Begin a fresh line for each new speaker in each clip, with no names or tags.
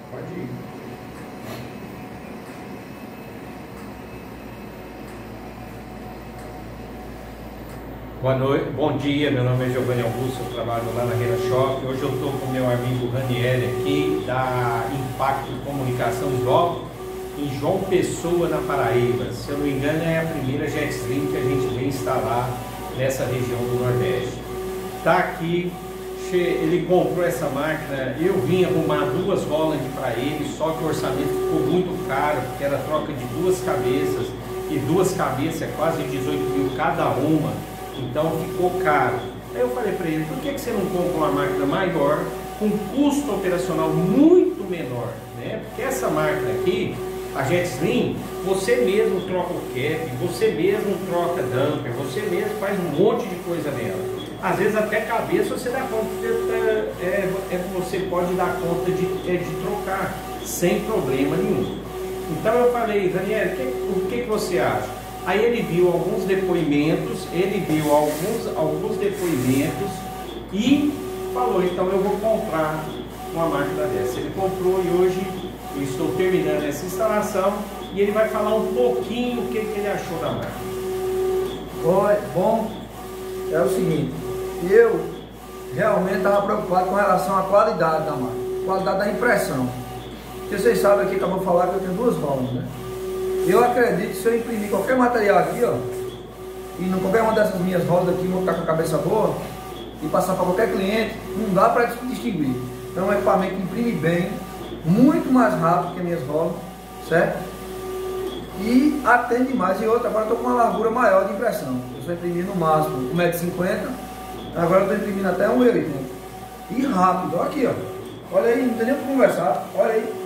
Pode ir. Boa noite, bom dia, meu nome é Giovanni Augusto, eu trabalho lá na Rena Shop. Hoje eu estou com o meu amigo Ranieri aqui, da Impacto Comunicação em João Pessoa, na Paraíba. Se eu não me engano, é a primeira Jetstream que a gente vem instalar nessa região do Nordeste. Está aqui, ele comprou essa máquina, eu vim arrumar 2 Holland para ele, só que o orçamento ficou muito caro, porque era troca de 2 cabeças, e 2 cabeças é quase 18 mil cada uma. Então ficou caro. Aí eu falei para ele, por que você não compra uma máquina maior, com custo operacional muito menor, né? Porque essa máquina aqui, a Jetstream, você mesmo troca o cap, você mesmo troca damper, você mesmo faz um monte de coisa nela. Às vezes até cabeça você dá conta, você pode dar conta de trocar, sem problema nenhum. Então eu falei, Daniel, o que você acha? Aí ele viu alguns depoimentos, e falou, então eu vou comprar uma máquina dessa. Ele comprou e hoje eu estou terminando essa instalação e ele vai falar um pouquinho o que ele achou da máquina.
Bom, é o seguinte, eu realmente estava preocupado com relação à qualidade da máquina, qualidade da impressão. Porque vocês sabem aqui, acabou de falar que eu tenho 2 rodas, né? Eu acredito que se eu imprimir qualquer material aqui, ó, e em qualquer uma dessas minhas rodas aqui, montar com a cabeça boa, e passar para qualquer cliente, não dá para distinguir. Então é um equipamento que imprime bem, muito mais rápido que as minhas rodas, certo? E atende mais. E outra, agora eu estou com uma largura maior de impressão. Eu só imprimi no máximo 1,50 m, agora eu estou imprimindo até 1,80 m. E rápido, olha aqui, ó. Olha aí, não tem nem o que conversar, olha aí.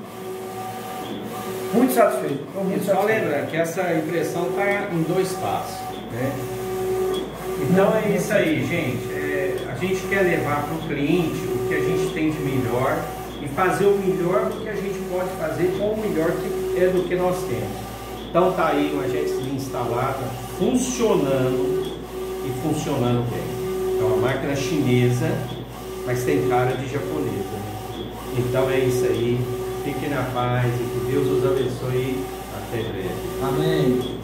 Muito satisfeito.
Só lembrando que essa impressão está em 2 passos, né? Então é isso aí, gente. A gente quer levar para o cliente o que a gente tem de melhor e fazer o melhor do que a gente pode fazer com o melhor do que nós temos. Então tá aí uma Jetstream instalada, funcionando e funcionando bem. É uma máquina chinesa, mas tem cara de japonesa. Então é isso aí. Fiquem na paz e que Deus os abençoe. Até breve.
Amém.